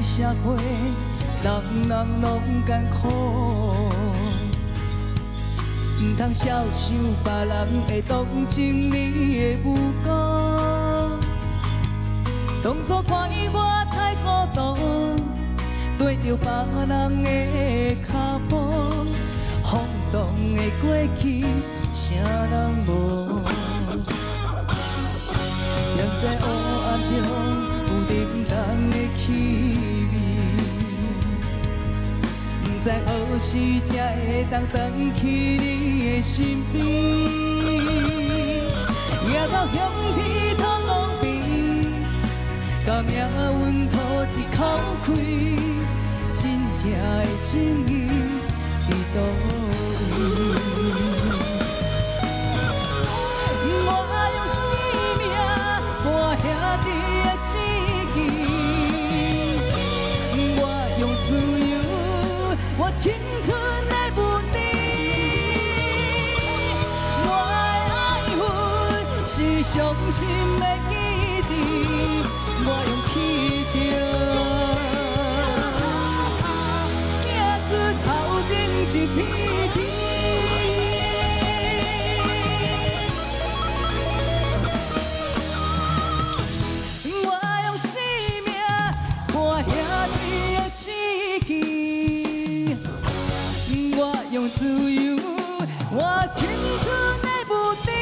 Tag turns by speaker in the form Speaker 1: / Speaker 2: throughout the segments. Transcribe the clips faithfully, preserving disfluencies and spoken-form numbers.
Speaker 1: 社会，人人拢艰苦，唔通笑想别人会同情你的无辜，当作怪我太孤独，跟着别人的脚步，放荡的过去，啥人无？人在黑暗中有沉重的气味，不知何时才会当回去你的身边。行到乡天土路边，甲命运吐一口气，真正的情义伫倒位？青春的舞台，我的爱恨是伤心的记忆，我用气着拼出头顶一片天。我用生命换兄弟的志气。用自由，我青春的舞台，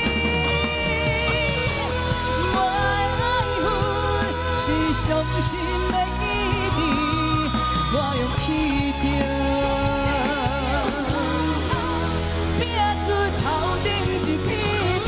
Speaker 1: 我的爱恨是伤心的记忆，我用气拼，拼出头顶一片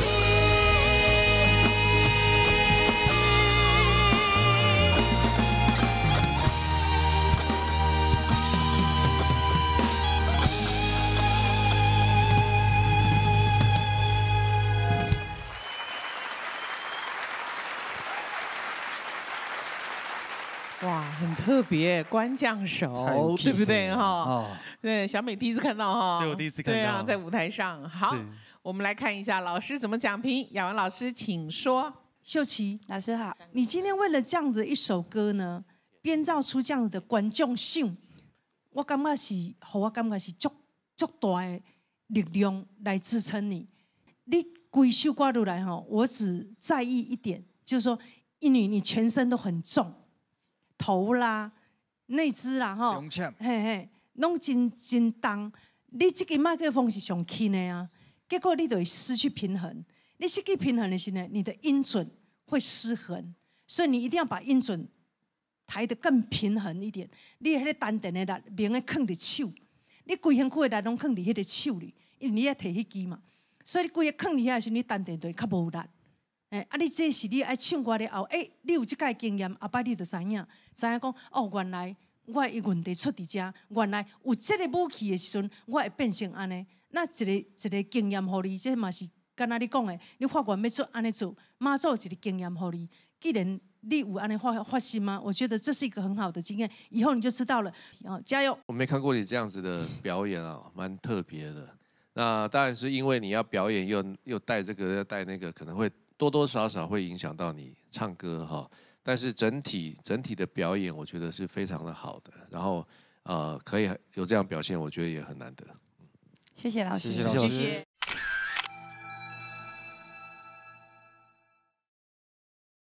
Speaker 2: 哇，很特别，官将手，对不对哈？
Speaker 3: 哦，
Speaker 2: 对，小美第一次看到哈，
Speaker 4: 对我第一次看到，
Speaker 2: 对啊，在舞台上。好，我们来看一下老师怎么讲评。雅文老师，请说。
Speaker 5: 秀琪
Speaker 6: 老师好，
Speaker 5: 你今天为了这样的一首歌呢，编造出这样的观众性，我感觉是，和我感觉是足足大的力量来支撑你。你规首歌落来哈，我只在意一点，就是说，因为你全身都很重。头啦、内肢啦，吼，嘿嘿，拢真真重。你这个麦克风是上轻的啊，结果你就会失去平衡。你失去平衡的时候，你的音准会失衡，所以你一定要把音准抬得更平衡一点。你迄个丹田的力，明个放伫手，你规身躯的力拢放伫迄个手里，因为你要摕迄支嘛，所以你规个放伫遐时，你丹田就会较无力。哎，啊！你这是你爱唱歌了后，哎，你有即个经验，后摆你就知影，知影讲哦，原来我的问题出伫遮，原来有即个武器的时阵，我会变成安尼。那一个一个经验互你，这嘛是敢若你讲的，你法官要做安尼做，妈做一个经验互你。既然你有安尼发发心吗？我觉得这是一个很好的经验，以后你就知道了。哦，加油！
Speaker 7: 我没看过你这样子的表演啊，蛮特别的。那当然是因为你要表演又又带这个又带那个，可能会。多多少少会影响到你唱歌哈，但是整体整体的表演，我觉得是非常的好的。然后呃，可以有这样表现，我觉得也很难得。
Speaker 6: 谢谢老师，
Speaker 3: 谢谢老师。
Speaker 2: 谢谢。